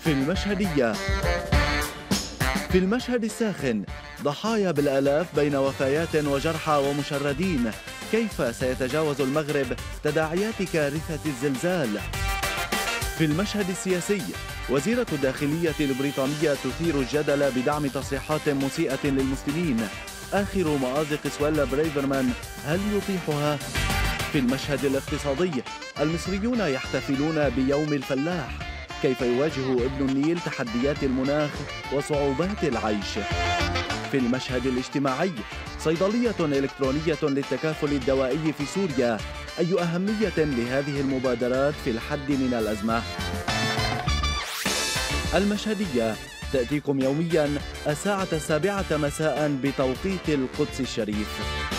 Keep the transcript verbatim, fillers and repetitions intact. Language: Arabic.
في المشهدية. في المشهد الساخن ضحايا بالآلاف بين وفيات وجرحى ومشردين. كيف سيتجاوز المغرب تداعيات كارثة الزلزال؟ في المشهد السياسي وزيرة الداخلية البريطانية تثير الجدل بدعم تصريحات مسيئة للمسلمين. آخر مآزق سويلا بريفرمان هل يطيحها؟ في المشهد الاقتصادي المصريون يحتفلون بيوم الفلاح. كيف يواجه ابن النيل تحديات المناخ وصعوبات العيش؟ في المشهد الاجتماعي صيدلية إلكترونية للتكافل الدوائي في سوريا. أي أهمية لهذه المبادرات في الحد من الأزمة؟ المشهدية تأتيكم يوميا الساعة السابعة مساء بتوقيت القدس الشريف.